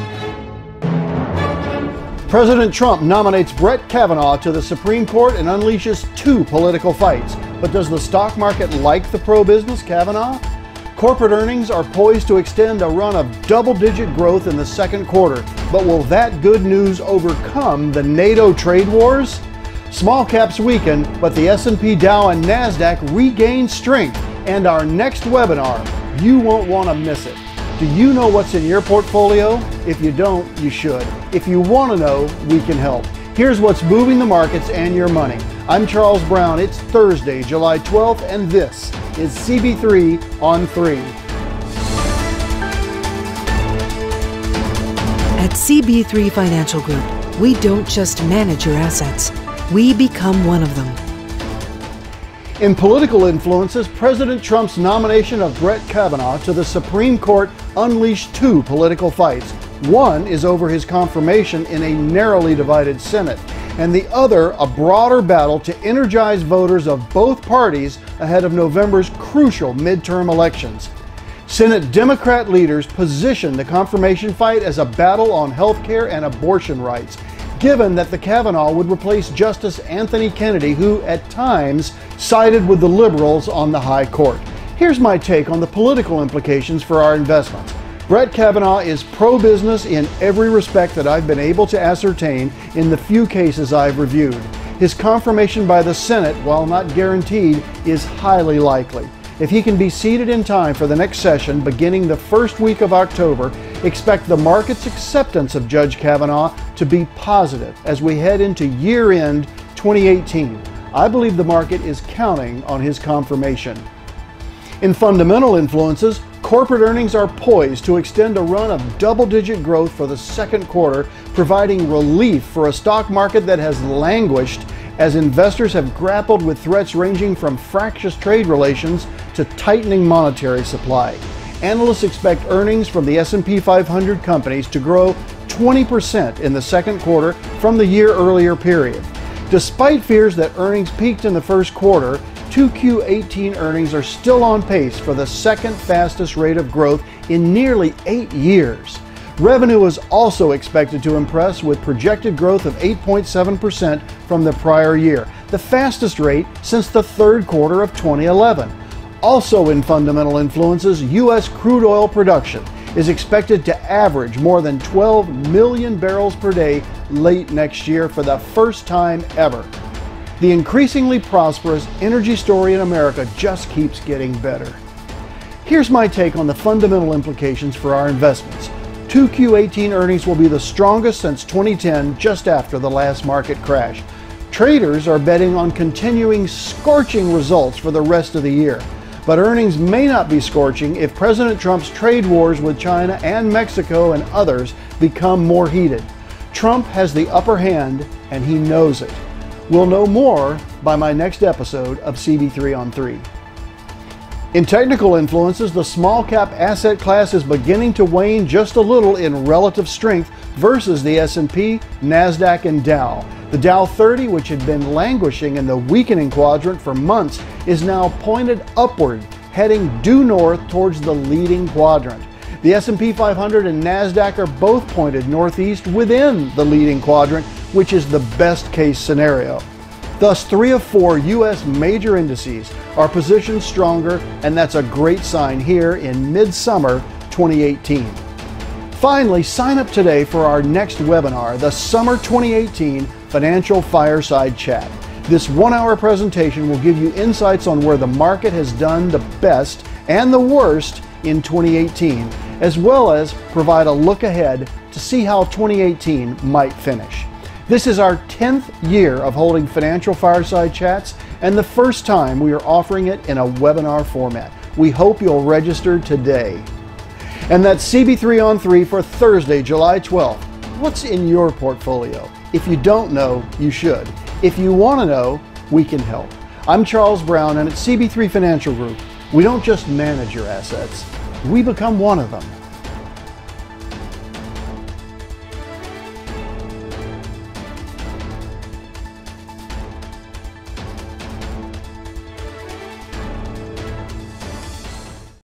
President Trump nominates Brett Kavanaugh to the Supreme Court and unleashes 2 political fights. But does the stock market like the pro-business Kavanaugh? Corporate earnings are poised to extend a run of double-digit growth in the second quarter. But will that good news overcome the NATO trade wars? Small caps weaken, but the S&P, Dow, and NASDAQ regain strength. And our next webinar, you won't want to miss it. Do you know what's in your portfolio? If you don't, you should. If you want to know, we can help. Here's what's moving the markets and your money. I'm Charles Brown. It's Thursday, July 12th, and this is CB3 on 3. At CB3 Financial Group, we don't just manage your assets, we become one of them. In political influences, President Trump's nomination of Brett Kavanaugh to the Supreme Court unleashed 2 political fights. One is over his confirmation in a narrowly divided Senate, and the other a broader battle to energize voters of both parties ahead of November's crucial midterm elections. Senate Democrat leaders positioned the confirmation fight as a battle on health care and abortion rights, given that the Kavanaugh would replace Justice Anthony Kennedy, who at times sided with the liberals on the high court. Here's my take on the political implications for our investments. Brett Kavanaugh is pro-business in every respect that I've been able to ascertain in the few cases I've reviewed. His confirmation by the Senate, while not guaranteed, is highly likely. If he can be seated in time for the next session beginning the first week of October, expect the market's acceptance of Judge Kavanaugh to be positive as we head into year-end 2018. I believe the market is counting on his confirmation. In fundamental influences, corporate earnings are poised to extend a run of double-digit growth for the second quarter, providing relief for a stock market that has languished as investors have grappled with threats ranging from fractious trade relations to tightening monetary supply. Analysts expect earnings from the S&P 500 companies to grow 20% in the second quarter from the year earlier period. Despite fears that earnings peaked in the first quarter, 2Q18 earnings are still on pace for the second fastest rate of growth in nearly 8 years. Revenue is also expected to impress with projected growth of 8.7% from the prior year, the fastest rate since the third quarter of 2011. Also in fundamental influences, U.S. crude oil production is expected to average more than 12 million barrels per day late next year for the first time ever. The increasingly prosperous energy story in America just keeps getting better. Here's my take on the fundamental implications for our investments. 2Q18 earnings will be the strongest since 2010, just after the last market crash. Traders are betting on continuing scorching results for the rest of the year. But earnings may not be scorching if President Trump's trade wars with China and Mexico and others become more heated. Trump has the upper hand, and he knows it. We'll know more by my next episode of CB3 on 3. In technical influences, the small cap asset class is beginning to wane just a little in relative strength versus the S&P, NASDAQ, and Dow. The Dow 30, which had been languishing in the weakening quadrant for months, is now pointed upward, heading due north towards the leading quadrant. The S&P 500 and NASDAQ are both pointed northeast within the leading quadrant, which is the best case scenario. Thus, 3 of 4 U.S. major indices are positioned stronger, and that's a great sign here in midsummer 2018. Finally, sign up today for our next webinar, the Summer 2018 Financial Fireside Chat. This 1-hour presentation will give you insights on where the market has done the best and the worst in 2018, as well as provide a look ahead to see how 2018 might finish. This is our 10th year of holding Financial Fireside Chats and the first time we are offering it in a webinar format. We hope you'll register today. And that's CB3 on 3 for Thursday, July 12th. What's in your portfolio? If you don't know, you should. If you want to know, we can help. I'm Charles Brown, and at CB3 Financial Group, we don't just manage your assets, we become one of them.